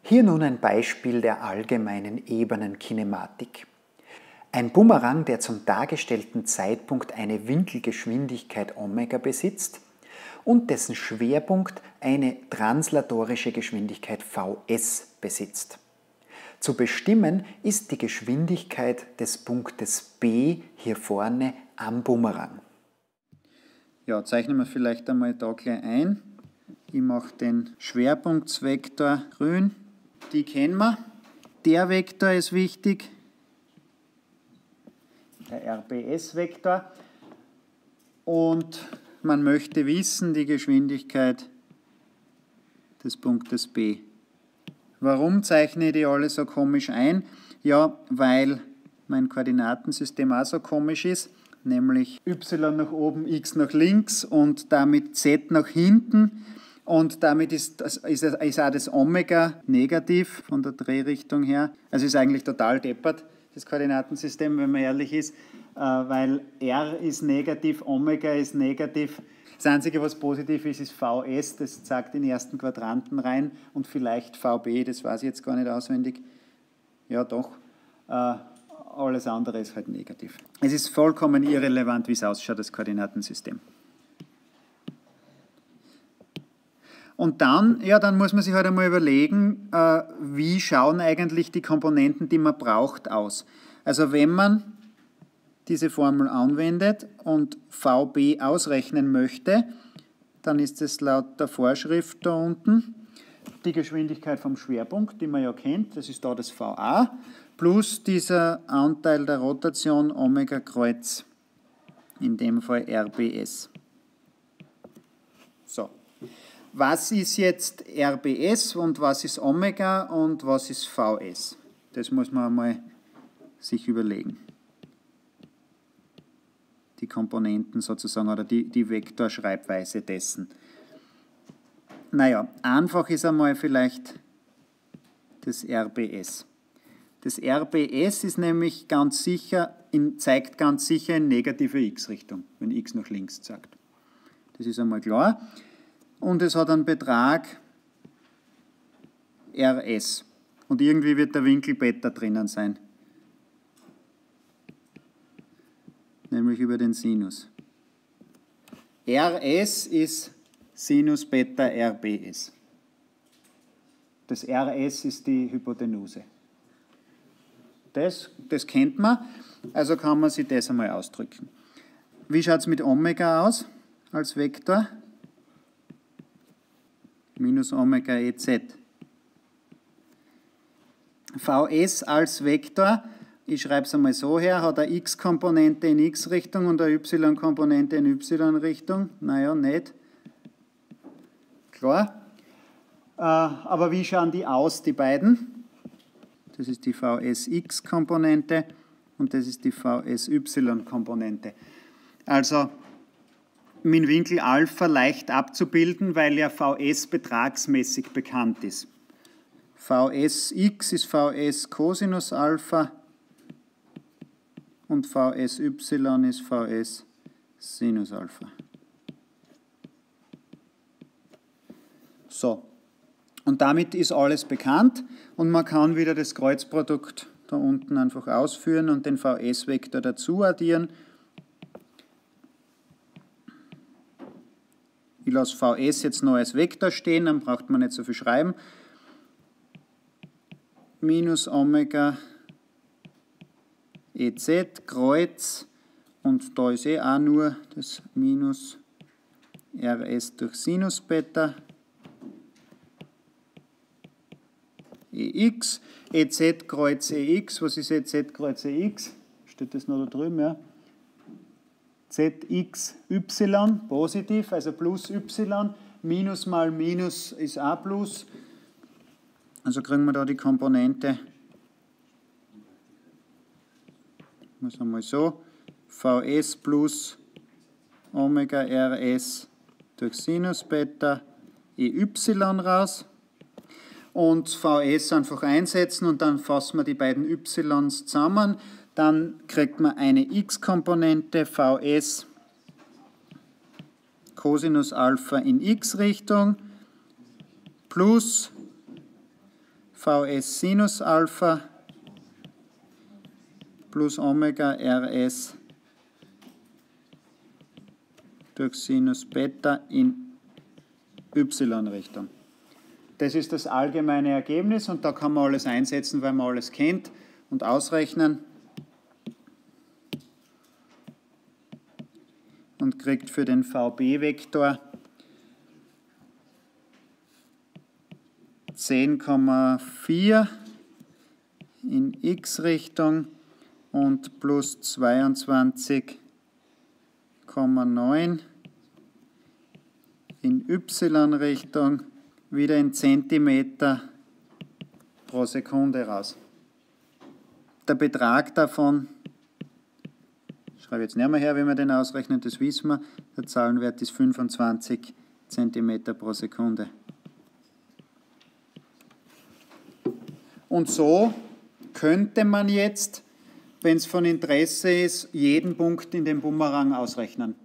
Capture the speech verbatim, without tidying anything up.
Hier nun ein Beispiel der allgemeinen Ebenenkinematik. Ein Bumerang, der zum dargestellten Zeitpunkt eine Winkelgeschwindigkeit Omega besitzt und dessen Schwerpunkt eine translatorische Geschwindigkeit Vs besitzt. Zu bestimmen ist die Geschwindigkeit des Punktes B hier vorne am Bumerang. Ja, zeichnen wir vielleicht einmal da gleich ein. Ich mache den Schwerpunktsvektor grün. Die kennen wir. Der Vektor ist wichtig, der R B S-Vektor. Und man möchte wissen, die Geschwindigkeit des Punktes B. Warum zeichne ich die alle so komisch ein? Ja, weil mein Koordinatensystem auch so komisch ist, nämlich y nach oben, x nach links und damit z nach hinten. Und damit ist, das, ist, ist auch das Omega negativ von der Drehrichtung her. Also ist eigentlich total deppert, das Koordinatensystem, wenn man ehrlich ist, weil r ist negativ, Omega ist negativ. Das Einzige, was positiv ist, ist Vs, das zeigt den ersten Quadranten rein und vielleicht Vb, das weiß ich jetzt gar nicht auswendig. Ja, doch. Alles andere ist halt negativ. Es ist vollkommen irrelevant, wie es ausschaut, das Koordinatensystem. Und dann, ja, dann muss man sich halt einmal überlegen, äh, wie schauen eigentlich die Komponenten, die man braucht, aus. Also wenn man diese Formel anwendet und Vb ausrechnen möchte, dann ist es laut der Vorschrift da unten die Geschwindigkeit vom Schwerpunkt, die man ja kennt, das ist da das Va, plus dieser Anteil der Rotation Omega Kreuz, in dem Fall R B S. So. Was ist jetzt R B S und was ist Omega und was ist Vs? Das muss man einmal sich überlegen. Die Komponenten sozusagen oder die, die Vektorschreibweise dessen. Naja, einfach ist einmal vielleicht das R B S. Das R B S ist nämlich ganz sicher, in, zeigt ganz sicher in negative x-Richtung, wenn x nach links zeigt. Das ist einmal klar. Und es hat einen Betrag R S. Und irgendwie wird der Winkel Beta drinnen sein. Nämlich über den Sinus. R S ist Sinus Beta R B S. Das R S ist die Hypotenuse. Das, das kennt man, also kann man sich das einmal ausdrücken. Wie schaut es mit Omega aus als Vektor? Minus Omega E Z. Vs als Vektor, ich schreibe es einmal so her, hat eine x-Komponente in x-Richtung und eine y-Komponente in y-Richtung. Naja, nicht. Klar. Äh, aber wie schauen die aus, die beiden? Das ist die V S X-Komponente und das ist die V S Y-Komponente. Also mit Winkel Alpha leicht abzubilden, weil ja Vs betragsmäßig bekannt ist. Vsx ist Vs Cosinus Alpha und Vsy ist Vs Sinus Alpha. So, und damit ist alles bekannt und man kann wieder das Kreuzprodukt da unten einfach ausführen und den Vs-Vektor dazu addieren. Ich lasse Vs jetzt noch als Vektor stehen, dann braucht man nicht so viel schreiben. Minus Omega E Z Kreuz und da ist eh auch nur das Minus R S durch Sinus Beta Ex, E Z Kreuz E X, was ist E Z Kreuz E X? Steht das noch da drüben, ja? Z X Y, positiv, also plus Y, Minus mal Minus ist auch Plus. Also kriegen wir da die Komponente, muss einmal so, Vs plus Omega R S durch Sinus Beta E Y raus. Und Vs einfach einsetzen und dann fassen wir die beiden Ys zusammen. Dann kriegt man eine x-Komponente Vs Cosinus Alpha in x-Richtung plus Vs Sinus Alpha plus Omega Rs durch Sinus Beta in y-Richtung. Das ist das allgemeine Ergebnis und da kann man alles einsetzen, weil man alles kennt und ausrechnen und kriegt für den V B-Vektor zehn Komma vier in x-Richtung und plus zweiundzwanzig Komma neun in y-Richtung wieder in Zentimeter pro Sekunde raus. Der Betrag davon, ich schreibe jetzt nicht mehr her, wie wir den ausrechnen, das wissen wir, der Zahlenwert ist fünfundzwanzig Zentimeter pro Sekunde. Und so könnte man jetzt, wenn es von Interesse ist, jeden Punkt in dem Bumerang ausrechnen.